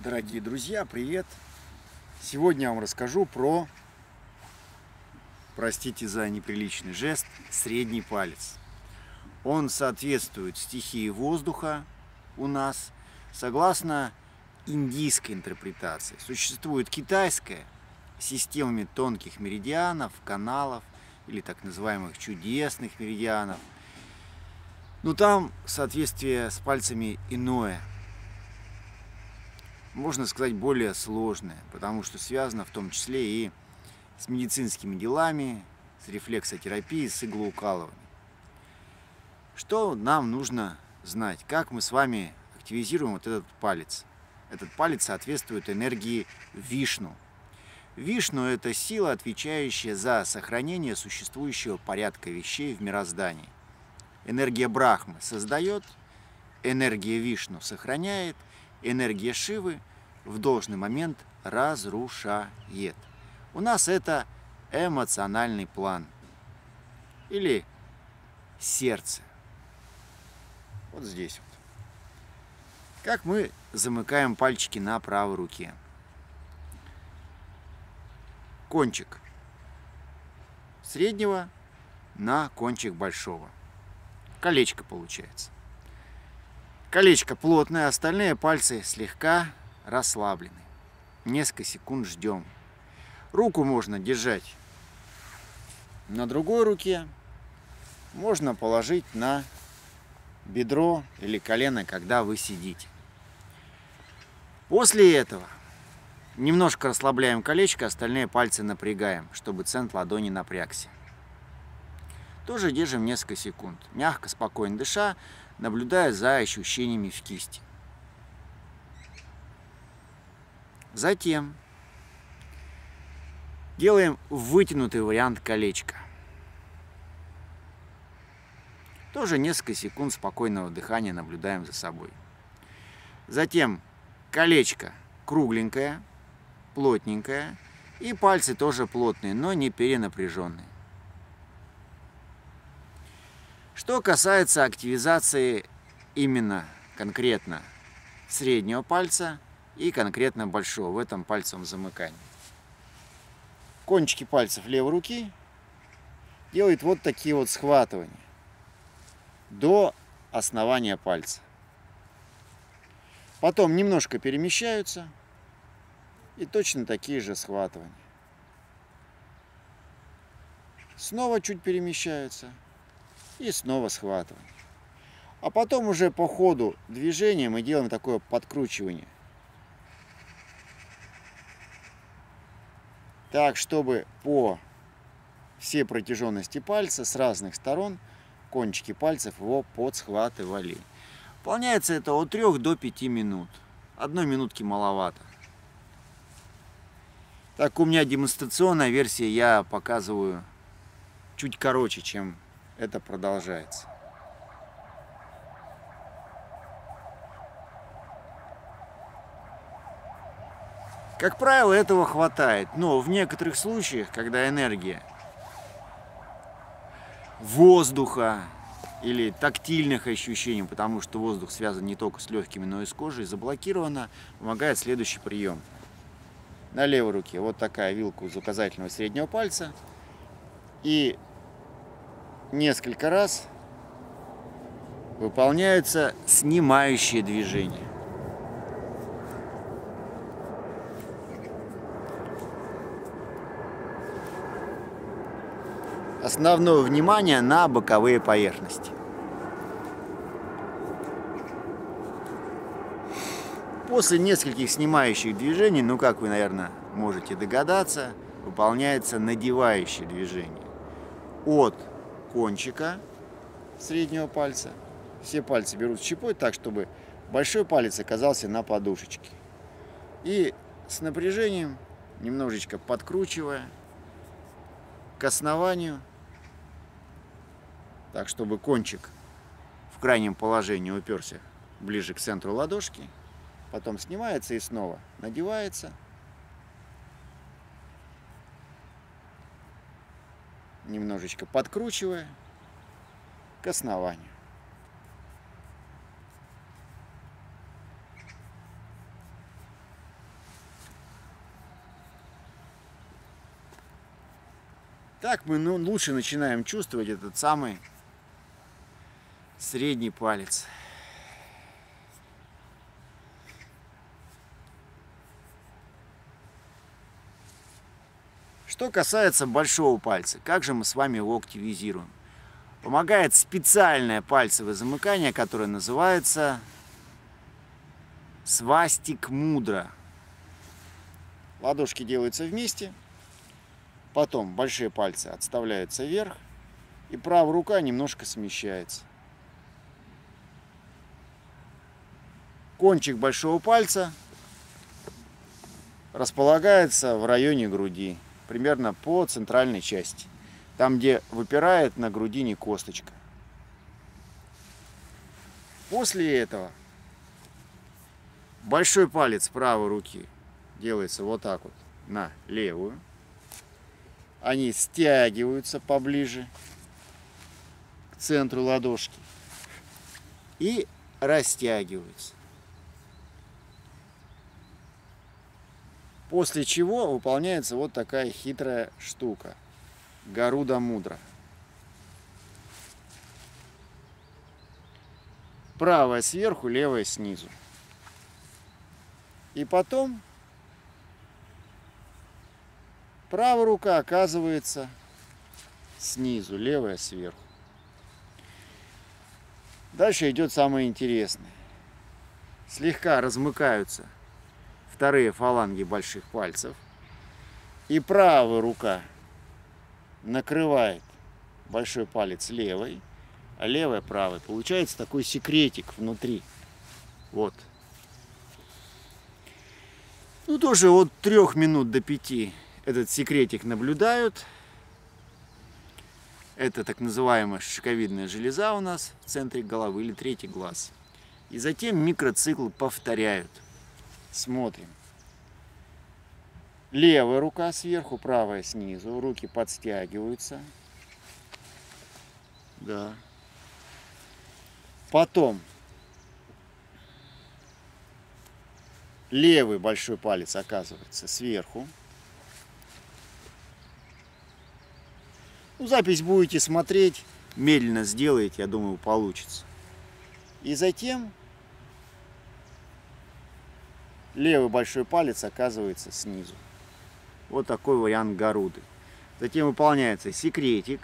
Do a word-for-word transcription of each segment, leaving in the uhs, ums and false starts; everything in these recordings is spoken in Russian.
Дорогие друзья, привет! Сегодня я вам расскажу про, простите за неприличный жест, средний палец. Он соответствует стихии воздуха у нас согласно индийской интерпретации. Существует китайская с системами тонких меридианов, каналов или так называемых чудесных меридианов. Но там соответствие с пальцами иное. Можно сказать, более сложное, потому что связано в том числе и с медицинскими делами, с рефлексотерапией, с иглоукалыванием. Что нам нужно знать? Как мы с вами активизируем вот этот палец? Этот палец соответствует энергии Вишну. Вишну – это сила, отвечающая за сохранение существующего порядка вещей в мироздании. Энергия Брахмы создает, энергия Вишну сохраняет, энергия Шивы в должный момент разрушает. У нас это эмоциональный план или сердце. Вот здесь вот. Как мы замыкаем пальчики на правой руке. Кончик среднего на кончик большого. Колечко получается. Колечко плотное, остальные пальцы слегка расслаблены. Несколько секунд ждем. Руку можно держать на другой руке. Можно положить на бедро или колено, когда вы сидите. После этого немножко расслабляем колечко, остальные пальцы напрягаем, чтобы центр ладони напрягся. Тоже держим несколько секунд, мягко, спокойно дыша, наблюдая за ощущениями в кисти. Затем делаем вытянутый вариант колечка. Тоже несколько секунд спокойного дыхания наблюдаем за собой. Затем колечко кругленькое, плотненькое, и пальцы тоже плотные, но не перенапряженные. Что касается активизации именно конкретно среднего пальца и конкретно большого в этом пальцевом замыкании. Кончики пальцев левой руки делают вот такие вот схватывания до основания пальца. Потом немножко перемещаются и точно такие же схватывания. Снова чуть перемещаются. И снова схватываем. А потом уже по ходу движения мы делаем такое подкручивание. Так, чтобы по всей протяженности пальца с разных сторон кончики пальцев его подсхватывали. Выполняется это от трёх до пяти минут. Одной минутки маловато. Так, у меня демонстрационная версия, я показываю чуть короче, чем это продолжается. Как правило, этого хватает, но в некоторых случаях, когда энергия воздуха или тактильных ощущений, потому что воздух связан не только с легкими, но и с кожей, заблокирована, помогает следующий прием. На левой руке вот такая вилка из указательного и среднего пальца. И несколько раз выполняются снимающие движения. Основное внимание на боковые поверхности. После нескольких снимающих движений, ну как вы, наверное, можете догадаться, выполняется надевающее движение. От кончика среднего пальца. Все пальцы берут щепой так, чтобы большой палец оказался на подушечке. И с напряжением, немножечко подкручивая к основанию, так, чтобы кончик в крайнем положении уперся ближе к центру ладошки. Потом снимается и снова надевается. Немножечко подкручивая к основанию. Так мы ну, лучше начинаем чувствовать этот самый средний палец. Что касается большого пальца, как же мы с вами его активизируем? Помогает специальное пальцевое замыкание, которое называется свастик мудра. Ладошки делаются вместе, потом большие пальцы отставляются вверх, и правая рука немножко смещается. Кончик большого пальца располагается в районе груди, примерно по центральной части, там, где выпирает на грудине косточка. После этого большой палец правой руки делается вот так вот на левую. Они стягиваются поближе к центру ладошки и растягиваются. После чего выполняется вот такая хитрая штука. Гаруда мудра. Правая сверху, левая снизу. И потом правая рука оказывается снизу, левая сверху. Дальше идет самое интересное. Слегка размыкаются вторые фаланги больших пальцев. И правая рука накрывает большой палец левой, а левая правой. Получается такой секретик внутри. Вот. Ну, тоже от трех минут до пяти этот секретик наблюдают. Это так называемая шишковидная железа у нас в центре головы, или третий глаз. И затем микроцикл повторяют. Смотрим. Левая рука сверху, правая снизу. Руки подстягиваются. Да. Потом левый большой палец оказывается сверху. Ну, запись будете смотреть, медленно сделаете, я думаю, получится. И затем левый большой палец оказывается снизу. Вот такой вариант Гаруды. Затем выполняется секретик.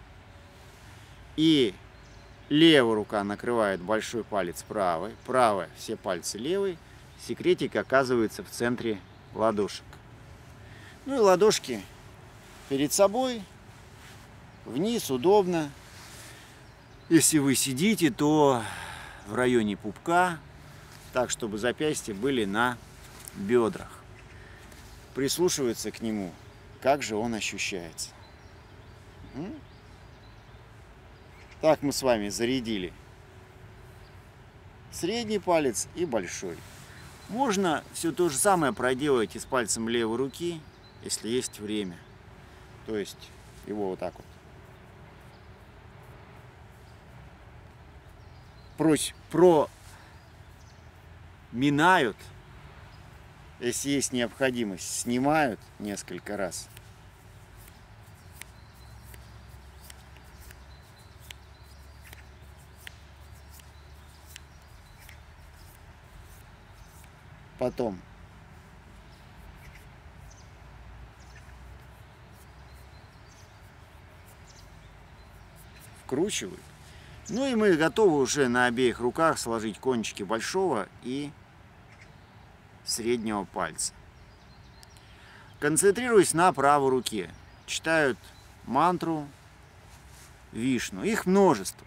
И левая рука накрывает большой палец правой. Правая, все пальцы левой. Секретик оказывается в центре ладошек. Ну и ладошки перед собой. Вниз удобно. Если вы сидите, то в районе пупка. Так, чтобы запястья были на бедрах. Прислушивается к нему, как же он ощущается. Так мы с вами зарядили средний палец и большой. Можно все то же самое проделать и с пальцем левой руки, если есть время. То есть его вот так вот. Прось, проминают, если есть необходимость, снимают несколько раз. Потом вкручивают. Ну и мы готовы уже на обеих руках сложить кончики большого и среднего пальца. Концентрируясь на правой руке, читают мантру Вишну. Их множество.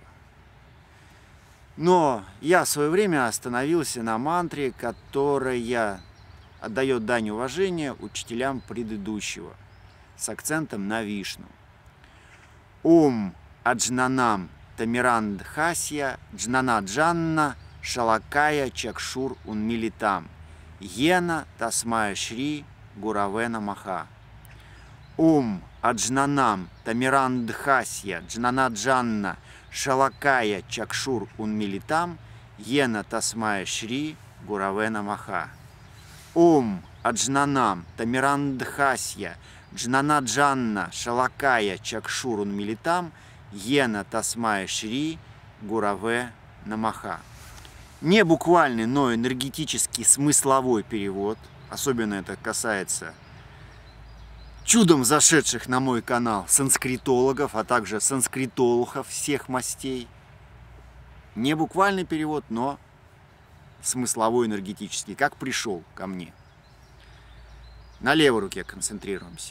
Но я в свое время остановился на мантре, которая отдает дань уважения учителям предыдущего, с акцентом на Вишну. Ом Аджнанам Тамирандхасья Джнана Джанна Шалакая Чакшур Унмилитам Йена Тасмая Шри Гуравена Маха. Ом Аджнанам Тамирандхасья Джнана Джанна Шалакая Чакшур Унмилитам Йена Тасмая Шри Гуравена Маха. Ом Аджнанам Тамирандхасья Джнанаджанна Шалакая Чакшурун Милитам Йена Тасмая Шри Гураве Намаха. Не буквальный, но энергетический смысловой перевод. Особенно это касается чудом зашедших на мой канал санскритологов, а также санскритологов всех мастей. Не буквальный перевод, но смысловой, энергетический, как пришел ко мне. На левой руке концентрируемся.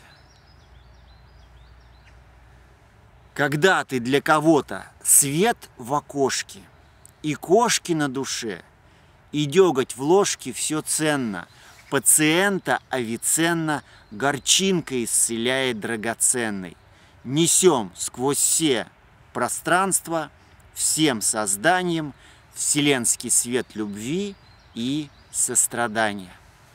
Когда ты для кого-то свет в окошке, и кошки на душе, и деготь в ложке, все ценно, пациента Авиценна горчинка исцеляет драгоценной. Несем сквозь все пространства всем созданием вселенский свет любви и сострадания.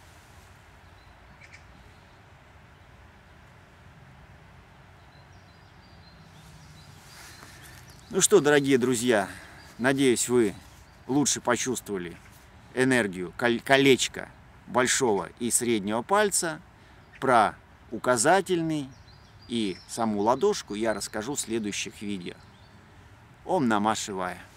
Ну что, дорогие друзья, надеюсь, вы лучше почувствовали энергию колечка большого и среднего пальца. Про указательный и саму ладошку я расскажу в следующих видео. Ом Нама Шивая.